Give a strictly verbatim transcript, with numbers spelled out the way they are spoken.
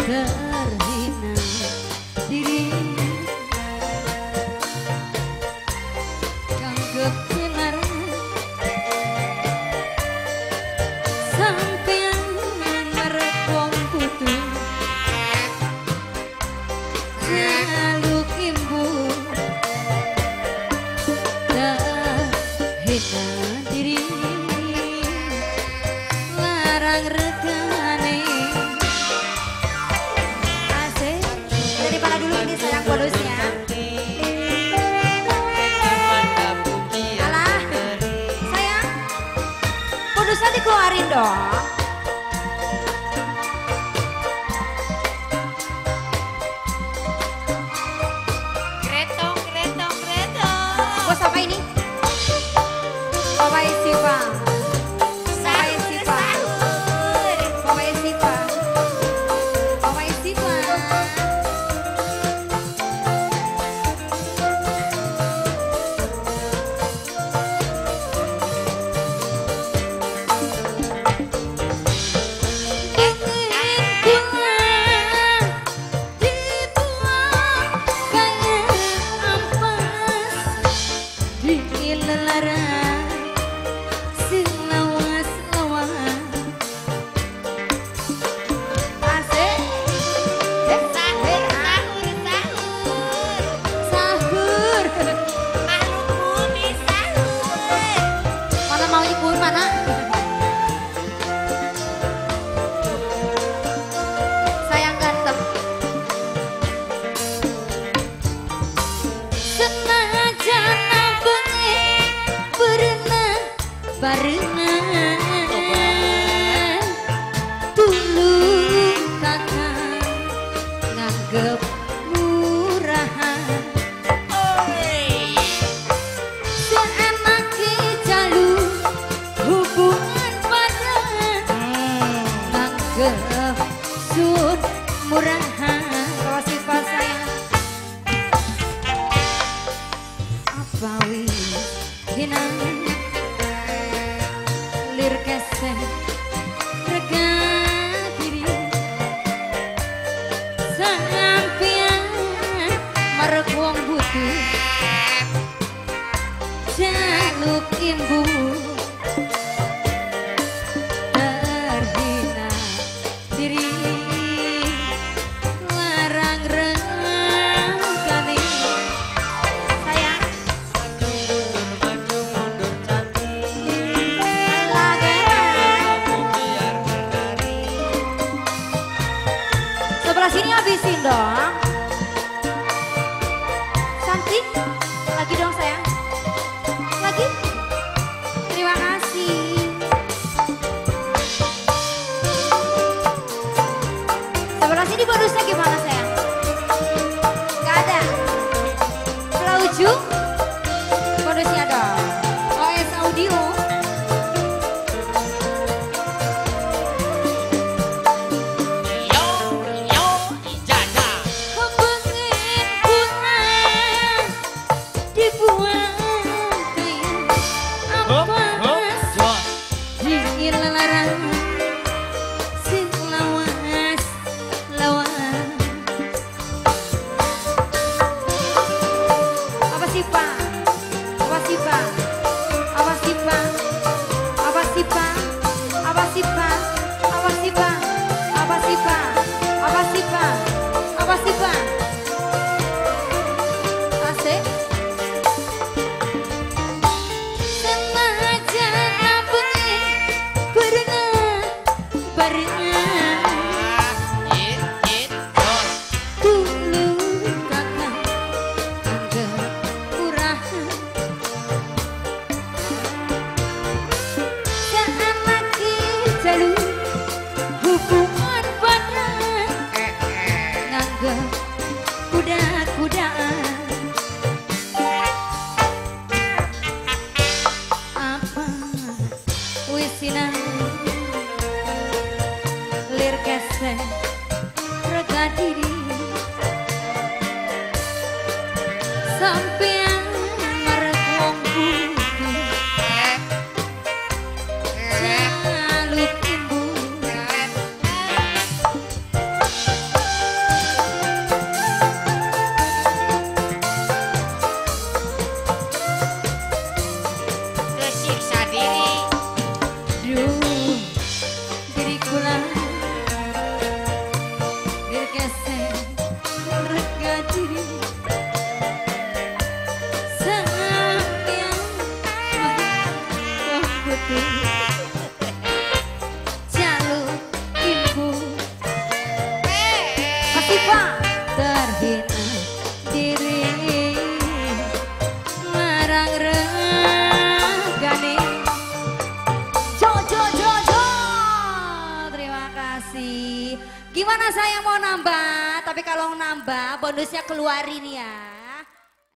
terhina diri kang kepilar sampean merek wong kudu jaluk imbu terhina diri larang regane. Sayang bonusnya. Alah, sayang, bonusnya dikeluarin dong. Gretong, gretong, gretong. Bos apa ini? Pawai Siva. Pawai Siva. Pawai Siva. Pawai Siva. Barengan tulung kakak nganggep murahan seenake jalur hubungan padan nganggep sun murahan. Kalau sifat sayang apa wis hinang lir keseh rega diri sampean marek wong butuh jaluk imbu terhina diri larang regane. Sayang sebelah sini habisin dong. Cantik. Lagi dong sayang. Lagi. Terima kasih. Sebelah sini bonusnya gimana sayang? Gak ada. Sebelah ujung bonusnya dong. O S Audio. Hubungan badan nganggep kuda-kudaan apa wisina lir keseh rega diri sampean marek wong butuh jaluk imbu aku jaluk ibu masih pak terhina diri marang regane jo jo jo jo. Terima kasih. Gimana saya mau nambah? Tapi kalau nambah bonusnya keluarin ya.